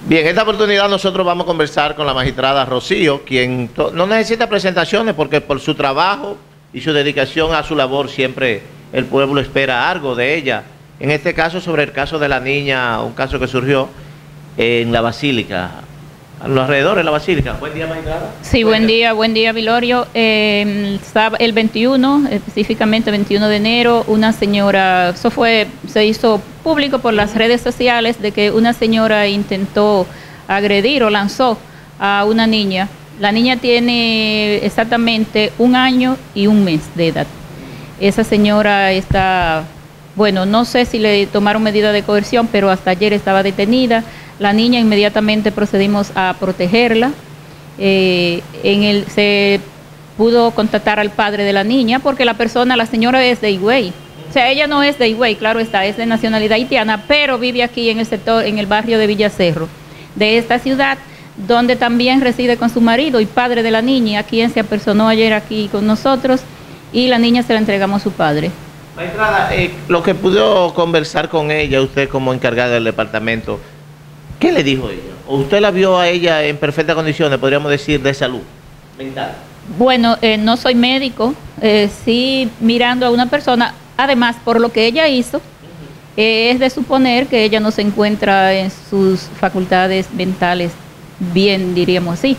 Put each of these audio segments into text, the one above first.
Bien, en esta oportunidad nosotros vamos a conversar con la magistrada Rocío, quien no necesita presentaciones porque por su trabajo y su dedicación a su labor siempre el pueblo espera algo de ella. En este caso, sobre el caso de la niña, un caso que surgió en la Basílica, a los alrededores de la Basílica. Buen día, magistrada. Sí, buen día, Vilorio. El 21, específicamente 21 de enero, una señora, se hizo público por las redes sociales de que una señora intentó agredir o lanzó a una niña. La niña tiene exactamente 1 año y 1 mes de edad. Esa señora está, bueno, no sé si le tomaron medida de coerción, pero hasta ayer estaba detenida. La niña inmediatamente procedimos a protegerla. Se pudo contactar al padre de la niña porque la señora es de Higüey. O sea, ella no es de Higüey, claro está, es de nacionalidad haitiana, pero vive aquí en el sector, en el barrio de Villacerro, de esta ciudad, donde también reside con su marido y padre de la niña, quien se apersonó ayer aquí con nosotros, y la niña se la entregamos a su padre. Magistrada, lo que pudo conversar con ella, usted como encargada del departamento, ¿qué le dijo ella? ¿O usted la vio a ella en perfectas condiciones, podríamos decir, de salud mental? Bueno, no soy médico, sí mirando a una persona, además por lo que ella hizo, es de suponer que ella no se encuentra en sus facultades mentales bien, diríamos así.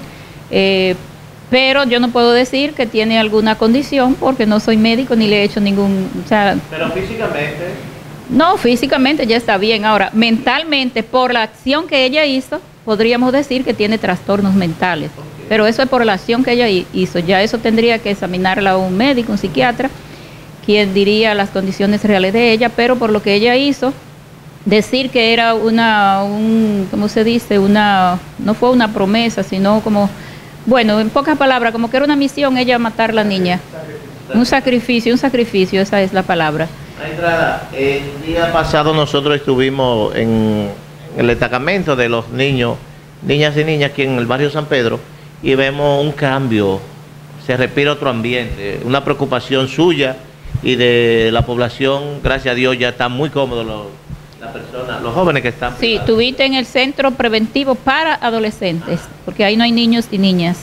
Pero yo no puedo decir que tiene alguna condición porque no soy médico ni le he hecho ningún... O sea, pero físicamente... No, físicamente ya está bien. Ahora, mentalmente, por la acción que ella hizo, podríamos decir que tiene trastornos mentales. Okay. Pero eso es por la acción que ella hizo. Ya eso tendría que examinarla un médico, un psiquiatra, quien diría las condiciones reales de ella. Pero por lo que ella hizo, decir que era ¿cómo se dice? No fue una promesa, sino como, bueno, en pocas palabras, como que era una misión ella matar a la niña. Un sacrificio, esa es la palabra. Entrada, el día pasado nosotros estuvimos en el destacamento de los niñas y niñas aquí en el barrio San Pedro y vemos un cambio, se respira otro ambiente, una preocupación suya y de la población. Gracias a Dios ya están muy cómodos las personas, los jóvenes que están. Sí, estuviste en el centro preventivo para adolescentes, porque ahí no hay niños y niñas.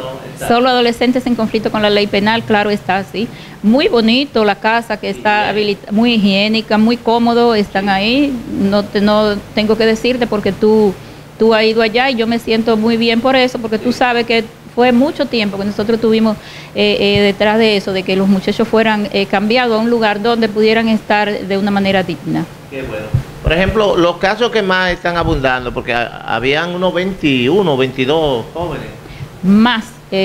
Solo adolescentes en conflicto con la ley penal, claro está, sí. Muy bonito la casa, que está muy higiénica, muy cómodo, están ahí. No tengo que decirte porque tú has ido allá y yo me siento muy bien por eso, porque tú sabes que fue mucho tiempo que nosotros estuvimos detrás de eso, de que los muchachos fueran cambiados a un lugar donde pudieran estar de una manera digna. Qué bueno. Por ejemplo, los casos que más están abundando, porque habían unos 21, 22 jóvenes. Más.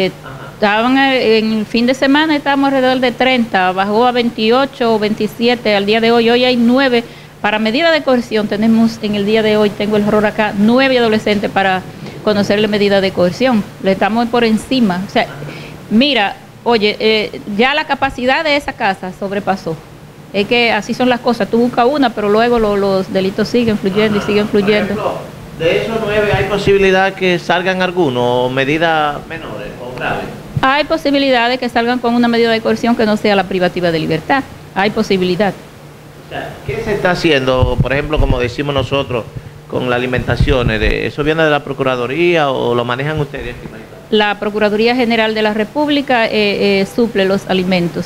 Estaban en el fin de semana, estábamos alrededor de 30, bajó a 28 o 27 al día de hoy. Hoy hay 9 para medida de coerción. Tenemos en el día de hoy, tengo el error acá, 9 adolescentes para conocerle medida de coerción. Le estamos por encima. O sea, mira, oye, ya la capacidad de esa casa sobrepasó. Es que así son las cosas. Tú buscas una, pero luego los delitos siguen fluyendo y siguen fluyendo. Por ejemplo, de esos 9 hay posibilidad que salgan algunos medidas menores o graves. Hay posibilidades que salgan con una medida de coerción que no sea la privativa de libertad. Hay posibilidad. O sea, ¿qué se está haciendo, por ejemplo, como decimos nosotros, con las alimentaciones? ¿Eso viene de la Procuraduría o lo manejan ustedes? La Procuraduría General de la República suple los alimentos.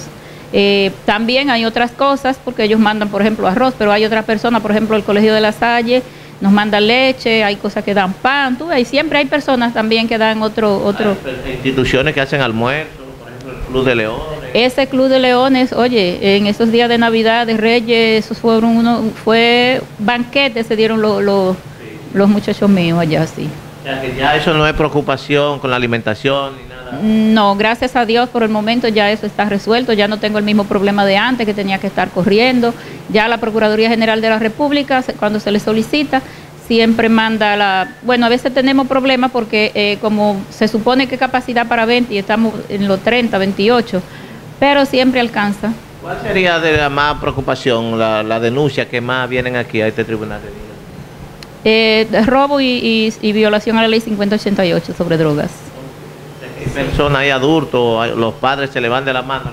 También hay otras cosas, porque ellos mandan, por ejemplo, arroz, pero hay otras personas, por ejemplo, el Colegio de la Salle nos manda leche, hay cosas que dan pan, y siempre hay personas también que dan otro. Hay instituciones que hacen almuerzos, por ejemplo el Club de Leones. Ese Club de Leones, oye, en esos días de Navidad, de Reyes, esos fue banquetes, se dieron los muchachos míos allá, sí. O sea que ya eso no es preocupación con la alimentación ni nada. No, gracias a Dios por el momento ya eso está resuelto, ya no tengo el mismo problema de antes que tenía que estar corriendo. Ya la Procuraduría General de la República, cuando se le solicita, siempre manda bueno, a veces tenemos problemas porque como se supone que capacidad para 20 y estamos en los 30, 28, pero siempre alcanza. ¿Cuál sería de la más preocupación, la denuncia que más vienen aquí a este tribunal de niños? Robo y violación a la ley 5088 sobre drogas. ¿Hay personas, hay adultos, los padres se le van de la mano?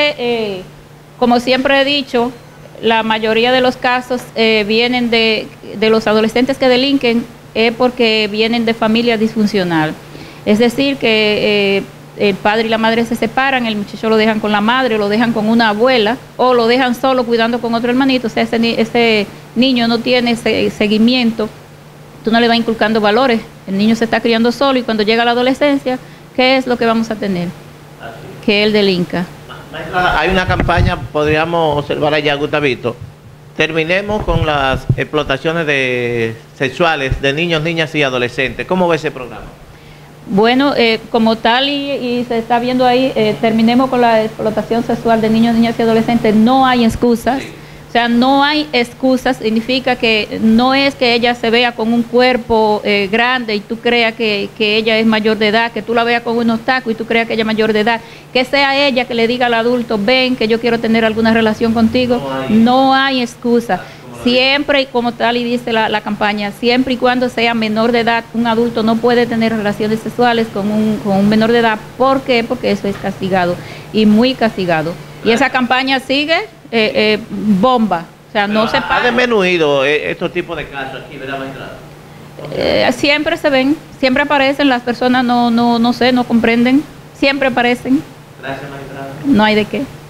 Regularmente, como siempre he dicho, la mayoría de los casos vienen de de los adolescentes que delinquen es porque vienen de familia disfuncional. Es decir, que el padre y la madre se separan, el muchacho lo dejan con la madre, lo dejan con una abuela, o lo dejan solo cuidando con otro hermanito. O sea, ese niño no tiene ese seguimiento, tú no le vas inculcando valores, el niño se está criando solo y cuando llega a la adolescencia, ¿qué es lo que vamos a tener? Que él delinca. Maestra, hay una campaña, podríamos observar allá, Gustavito. Terminemos con las explotaciones sexuales de niños, niñas y adolescentes. ¿Cómo ve ese programa? Bueno, como tal y se está viendo ahí, terminemos con la explotación sexual de niños, niñas y adolescentes. No hay excusas. Sí. O sea, no hay excusas. Significa que no es que ella se vea con un cuerpo grande y tú creas que ella es mayor de edad, que tú la veas con unos tacos y tú creas que ella es mayor de edad. Que sea ella que le diga al adulto, ven, que yo quiero tener alguna relación contigo. No hay excusa. Siempre, y como tal y dice la campaña, siempre y cuando sea menor de edad, un adulto no puede tener relaciones sexuales con un menor de edad. ¿Por qué? Porque eso es castigado y muy castigado. Y esa campaña sigue bomba. O sea, no se para. ¿Ha disminuido estos tipos de casos aquí, verdad, magistrada? Siempre se ven, siempre aparecen, las personas no sé, no comprenden, siempre aparecen. Gracias, magistrada. No hay de qué.